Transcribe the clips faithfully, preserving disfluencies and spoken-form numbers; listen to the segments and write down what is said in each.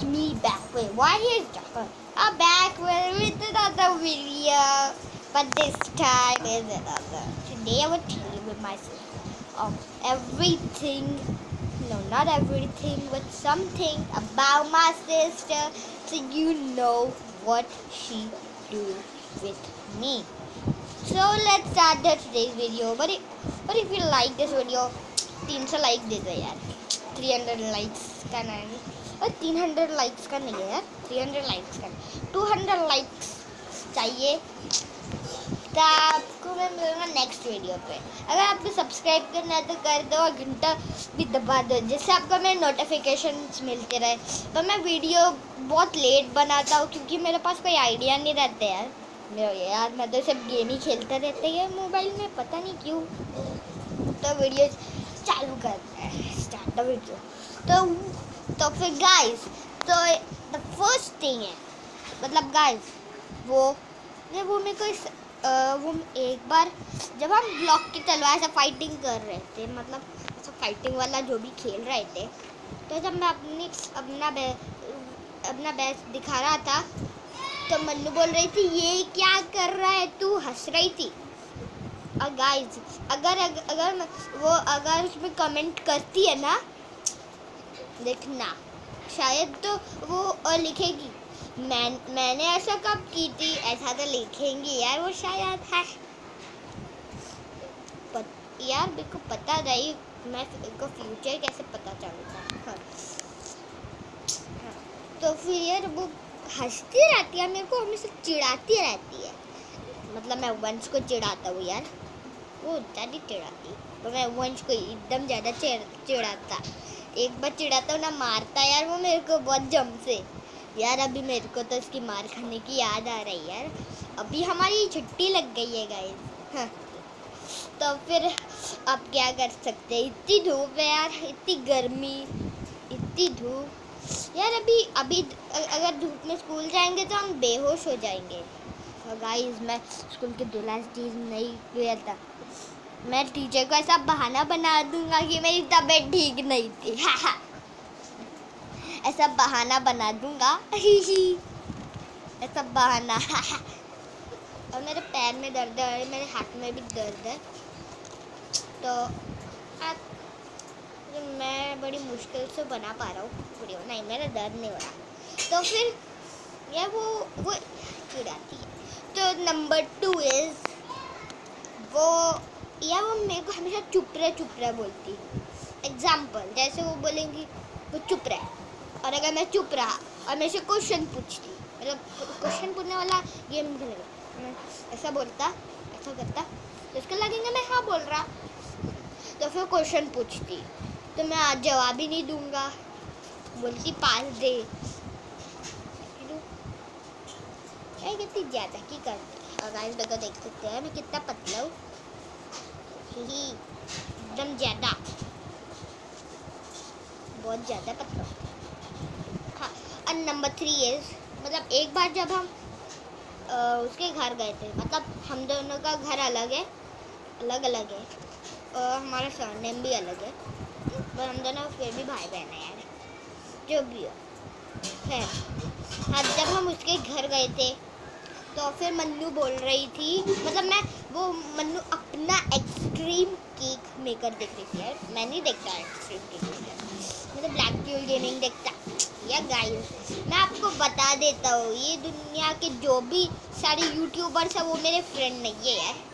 it's me back with why is Jafar? I'm back with, with another video, but this time is another. Today I will tell you with myself of everything, no, not everything, but something about my sister, so you know what she do with me. So let's start the today's video. But if, but if you like this video, three hundred like दे दो यार. three hundred likes का नहीं, और three hundred likes का नहीं है यार, three hundred likes का, two hundred likes चाहिए. तो आपको मैं मिलूँगा नेक्स्ट वीडियो पे. अगर आपको सब्सक्राइब करना है तो कर दो और घंटा भी दबा दो, जिससे आपको मेरे नोटिफिकेशंस मिलते रहे. पर मैं वीडियो बहुत लेट बनाता हूँ क्योंकि मेरे पास कोई आइडिया नहीं रहता यार. मेरे यार मैं तो सब गेम ही खेलते रहते हैं मोबाइल में, पता नहीं क्यों. तो वीडियो चालू करते हैं, स्टार्ट द वीडियो. तो तो फिर गाइस, तो द फर्स्ट थिंग है, मतलब गाइस वो ने वो मेरे को आ, वो एक बार जब हम ब्लॉक की तलवार से फाइटिंग कर रहे थे, मतलब ऐसा फाइटिंग वाला जो भी खेल रहे थे, तो जब मैं अपनी अपना बै अपना बैच दिखा रहा था तो मन्नू बोल रही थी ये क्या कर रहा है तू, हंस रही थी. और गाइस अगर अगर वो अगर उसमें कमेंट करती है ना, देखना शायद तो वो और लिखेगी मैं मैंने ऐसा कब की थी, ऐसा तो लिखेंगी यार वो शायद है. पत, यार मेरे को पता नहीं, मैं को फ्यूचर कैसे पता चलता. हाँ. हाँ. तो फिर यार वो हंसती रहती है, मेरे को हमेशा चिढ़ाती रहती है. मतलब मैं वंश को चिढ़ाता हूँ यार, वो ज़्यादा चिढ़ाती, तो मैं वंश को एकदम ज़्यादा चिढ़ाता. एक बार चिढ़ाता हूँ ना, मारता यार वो मेरे को बहुत जम से यार. अभी मेरे को तो इसकी मार खाने की याद आ रही है यार. अभी हमारी छुट्टी लग गई है गाइस. हाँ. तो फिर अब क्या कर सकते हैं, इतनी धूप है यार, इतनी गर्मी, इतनी धूप यार. अभी अभी अगर धूप में स्कूल जाएंगे तो हम बेहोश हो जाएंगे. तो गाइस मैं स्कूल के दो लास्ट डेज नहीं गया था. मैं टीचर को ऐसा बहाना बना दूंगा कि मेरी तबीयत ठीक नहीं थी. ऐसा बहाना बना दूंगा ऐसा बहाना. और मेरे पैर में दर्द है, मेरे हाथ में भी दर्द है. तो आप, मैं बड़ी मुश्किल से बना पा रहा हूँ वीडियो. नहीं, मेरा दर्द नहीं हो रहा. तो फिर ये वो वो चिढ़ाती है. तो नंबर टू इज़ वो या वो मेरे को हमेशा चुप रहे चुप रहे बोलती. एग्जाम्पल जैसे वो बोलेंगी वो चुप रहे, और अगर मैं चुप रहा और मेरे से क्वेश्चन पूछती, मतलब क्वेश्चन पूछने वाला गेम खेलेगा, मैं ऐसा बोलता ऐसा करता तो इसका लगेगा मैं हाँ बोल रहा. तो फिर क्वेश्चन पूछती तो मैं आज जवाब ही नहीं दूंगा, बोलती पास दे. कितनी ज़्यादा की करती. और गाइस देखो, देख सकते हैं मैं कितना पतला हूँ, एकदम ज़्यादा, बहुत ज़्यादा पतला. हाँ. और नंबर थ्री इज़, मतलब एक बार जब हम आ, उसके घर गए थे, मतलब हम दोनों का घर अलग है, अलग अलग है, और हमारा सरनेम भी अलग है, पर हम दोनों फिर भी भाई बहन हैं यार, जो भी हो. खैर, हाँ, जब हम उसके घर गए थे तो फिर मन्नू बोल रही थी, मतलब मैं वो मन्नू अपना एक्सट्रीम केक मेकर देख रही थी यार. मैं नहीं देखता एक्सट्रीम केक मेकर, मतलब ब्लैक फ्यूल गेमिंग देखता यार. गाइस मैं आपको बता देता हूँ, ये दुनिया के जो भी सारे यूट्यूबर्स हैं वो मेरे फ्रेंड नहीं है यार.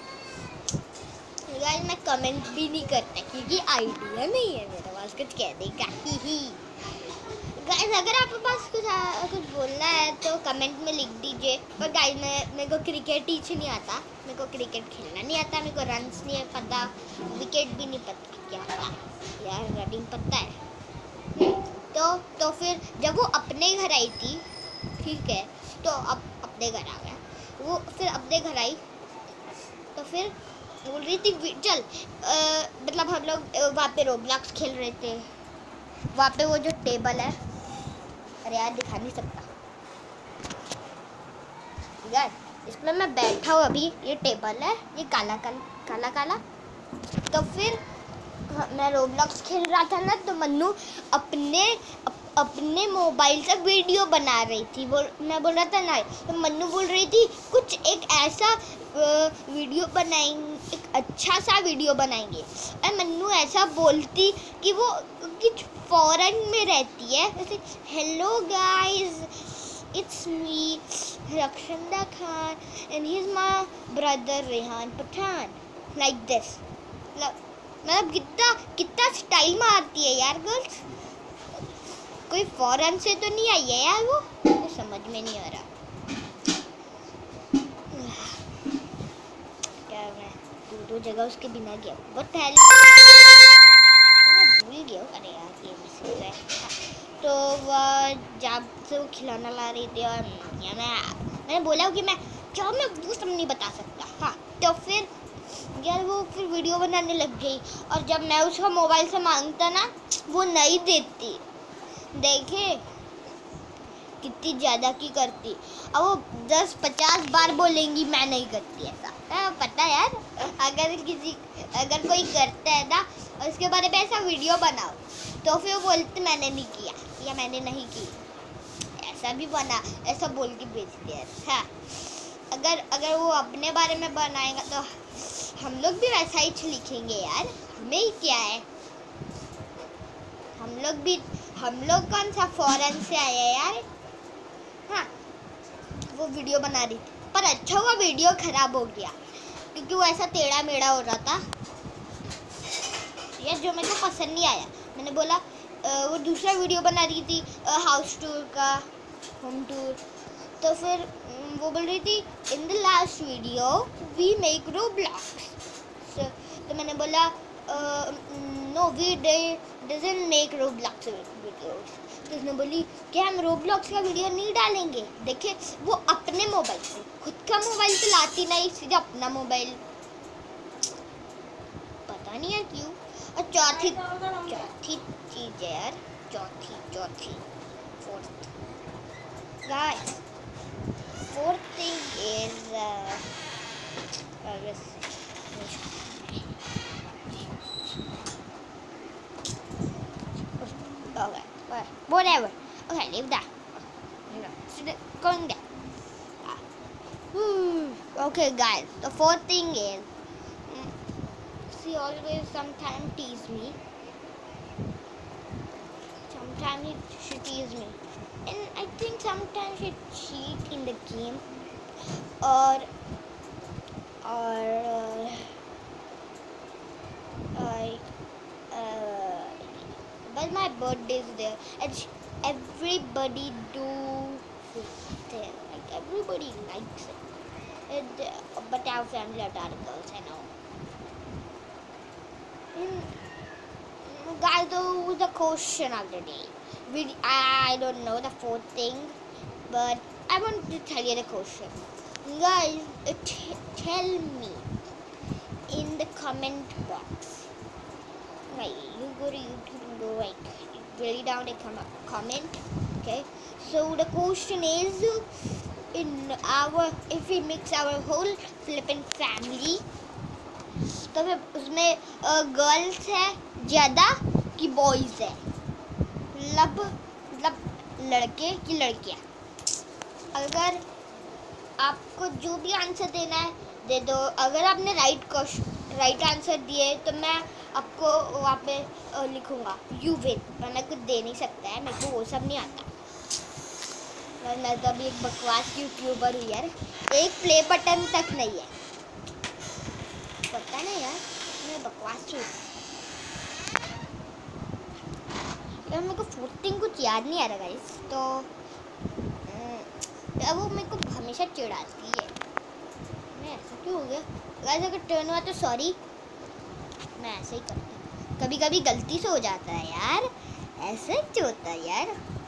गाइस मैं कमेंट भी नहीं करता क्योंकि आइडिया नहीं है मेरे पास कुछ कहने का. ही ही गाइस अगर आपके पास कुछ कुछ बोलना है तो कमेंट में लिख दीजिए. पर गाइस मैं मेरे को क्रिकेट टीच नहीं आता, मेरे को क्रिकेट खेलना नहीं आता, मेरे को रन्स नहीं पता, विकेट भी नहीं पता क्या आता यार, रनिंग पता है. तो तो फिर जब वो अपने घर आई थी, ठीक है, तो अब अपने घर आ गया वो. फिर अपने घर आई तो फिर बोल रही थी चल, आ, मतलब हम लोग वहाँ पे रोब्लॉक्स खेल रहे थे. वहाँ पे वो जो टेबल है, अरे यार दिखा नहीं सकता यार, इसमें मैं बैठा हूँ अभी, ये टेबल है, ये काला काला काला काला. तो फिर मैं रोब्लॉक्स खेल रहा था ना, तो मन्नू अपने अप, अपने मोबाइल से वीडियो बना रही थी। वो मैं बोल रहा था ना, तो मन्नू बोल रही थी कुछ एक ऐसा वीडियो बनाएंगे, एक अच्छा सा वीडियो बनाएंगे। और मन्नू ऐसा बोलती कि वो कुछ फॉरेन में रहती है, जैसे hello guys, it's me Rakshanda Khan and he is my brother Rehan Pathan, like this. मतलब कितना कितना स्टाइल मारती है यार गर्ल्स। कोई फॉरेन से तो नहीं आई है यार, वो तो समझ में नहीं आ रहा क्या। मैं दो दो जगह उसके बिना गया, बहुत पहले मैं भूल गया। अरे यार ये मिसिंग है। तो वह जब से वो खिलौना ला रही थी और मैं मैंने बोला कि मैं क्या मैं वो सब नहीं बता सकता। हाँ, तो फिर यार वो फिर वीडियो बनाने लग गई, और जब मैं उसका मोबाइल से मांगता ना, वो नहीं देती। देखे कितनी ज़्यादा की करती। अब वो दस पचास बार बोलेंगी मैं नहीं करती ऐसा। आ, पता है यार, अगर किसी अगर कोई करता है ना और उसके बारे में ऐसा वीडियो बनाओ, तो फिर वो बोलते मैंने नहीं किया या मैंने नहीं की, ऐसा भी बना, ऐसा बोल के भेजते हैं। हाँ, अगर अगर वो अपने बारे में बनाएगा तो हम लोग भी वैसा ही लिखेंगे यार, हमें ही क्या है। हम लोग भी हम लोग कौन सा फॉरेन से आए हैं यार। हाँ, वो वीडियो बना रही थी, पर अच्छा हुआ वीडियो खराब हो गया, क्योंकि वो ऐसा टेढ़ा मेढ़ा हो रहा था यार, जो मेरे को पसंद नहीं आया। मैंने बोला आ, वो दूसरा वीडियो बना रही थी हाउस टूर का, होम टूर। तो फिर वो बोल रही थी in the last video we make Roblox. तो मैंने बोला no we doesn't make Roblox videos. तो उसने बोली कि हम रोब्लॉक्स का वीडियो नहीं डालेंगे। देखे वो अपने मोबाइल से, खुद का मोबाइल तो लाती नहीं, सीधा अपना मोबाइल, पता नहीं है क्यों। और चौथी चौथी चीज है यार, चौथी चौथी fourth guys, fourth thing is okay, whatever. Okay, leave that. Going there. Okay, guys. The fourth thing is, she always sometimes tease me. Sometimes she tease me, and I think sometimes she cheat in the game, or or uh, like. Uh, But my birthday is there, and everybody do there. Like everybody likes it. And, uh, but our family are dark girls, I know. And, guys, though the question of the day. We, I don't know the fourth thing, but I want to tell you the question. Guys, uh, t- tell me in the comment box. Right, you go to YouTube and go right, really down and come up, comment. Okay, so the question is, in our if we mix our whole flippin' family, तो फिर उसमें girls है ज़्यादा कि boys है, मतलब मतलब लड़के की लड़कियाँ। अगर आपको जो भी आंसर देना है दे दो। अगर आपने राइट क्वेश्चन राइट आंसर दिए तो मैं आपको वहाँ पे लिखूँगा यू विन, वरना कुछ दे नहीं सकता है, मेरे को वो सब नहीं आता। मैं तो अभी एक बकवास यूट्यूबर हूँ यार, एक प्ले बटन तक नहीं है, पता नहीं यार, मैं बकवास हूँ यार। मेरे को फोर्थ थिंग कुछ याद नहीं आ रहा गाइस, तो अब वो मेरे को हमेशा चिढ़ाती है। मैं ऐसा क्यों हो गया गाइस? अगर टर्न हुआ तो सॉरी, मैं ऐसे ही करता हूँ, कभी कभी गलती से हो जाता है यार, ऐसे क्यों होता है यार।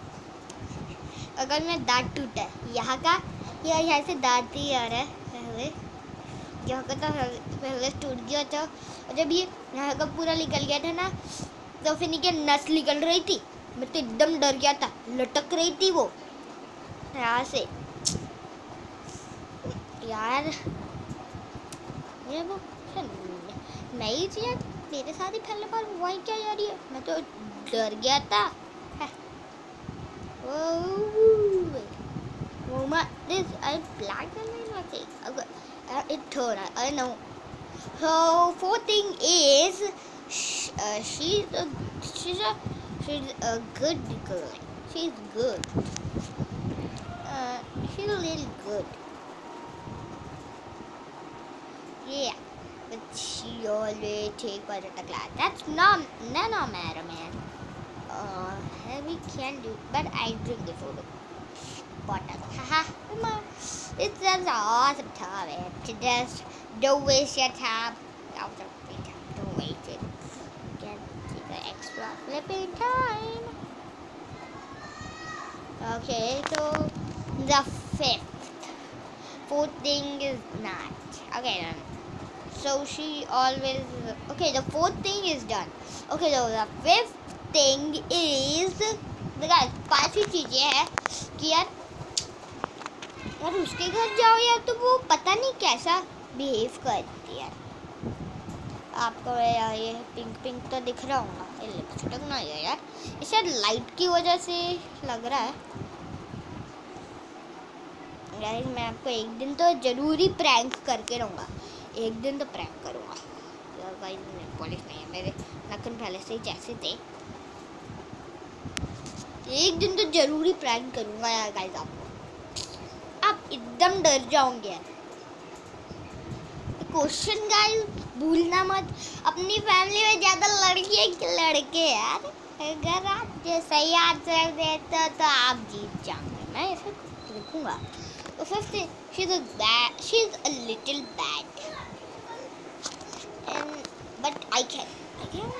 अगर मैं दांत टूटा है यहाँ का, या यहाँ से दांत ही आ रहा है, पहले यहाँ का तो पहले टूट गया था, और जब ये यहाँ का पूरा निकल गया था ना, तो फिर नीचे नस निकल रही थी, मैं तो एकदम डर गया था, लटक रही थी वो यहाँ से यार। ये वो नहीं थी यार, मेरे साथ ही पहले बार हुआ क्या यार, ये मैं तो डर गया था। Oh, oh my, this I black and white. Okay, okay. Uh, it turned. I, I know. So fourth thing is, sh uh, she's a she's a she's a good girl. She's good. Uh, she's a little good. Yeah, but she always take part of the class. That's not no no matter, man. Uh, we can do, but I drink the photo. Bottle. Haha. It's just awesome time, man. To just don't waste your time. Don't waste it. Get the extra flipping time. Okay, so the fifth, fourth thing is not. Okay then. So she always. Okay, the fourth thing is done. Okay, so the fifth thing is. देखा पांच ही चीजें हैं कि यार यार उसके घर जाओ यार तो वो पता नहीं कैसा बिहेव करती है। आपको यार ये पिंक पिंक तो दिख रहा होगा, ये लिपस्टिक ना है यार, ये शायद लाइट की वजह से लग रहा है। गाइस मैं आपको एक दिन तो जरूरी प्रैंक करके रहूँगा, एक दिन तो प्रैंक करूँगा। यार गाइस मेरे पॉलिश नहीं है, मेरे नाखून पहले से ही जैसे थे। एक दिन तो जरूरी प्रैंक करूँगा यार गाइस आपको, आप एकदम डर जाओगे यार। क्वेश्चन गाइस भूलना मत, अपनी फैमिली में ज़्यादा लड़के कि लड़के यार, अगर आप जो सही आंसर देते तो आप जीत जाओगे। मैं ऐसे लिखूँगा। तो fifth she's a bad, she's a little bad, and but I can, I can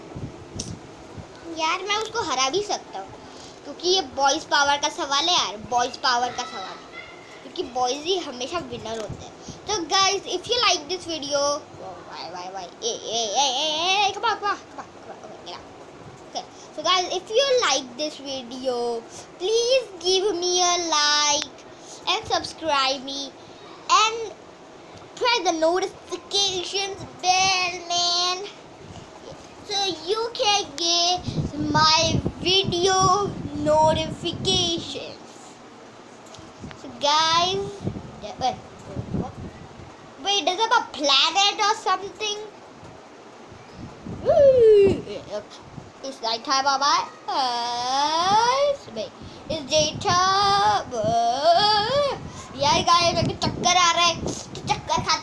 यार मैं उसको हरा भी सकता हूँ क्योंकि ये बॉयज़ पावर का सवाल है यार, बॉयज़ पावर का सवाल है क्योंकि बॉयज़ ही हमेशा विनर होते हैं। तो guys if you like this video, why why why ah ah ah ah come on come on come on, okay, so guys if you like this video please give me a like and subscribe me and press the notifications bell, man, so you can get my video notifications. So guys, wait, wait, does it have a planet or something? It's night time, bye bye. Wait, it's daytime. यार guys मेरे को चक्कर आ रहा है, तो चक्कर खाते